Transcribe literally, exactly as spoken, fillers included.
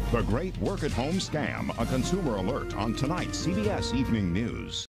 The Great Work at Home Scam, a consumer alert on tonight's C B S Evening News.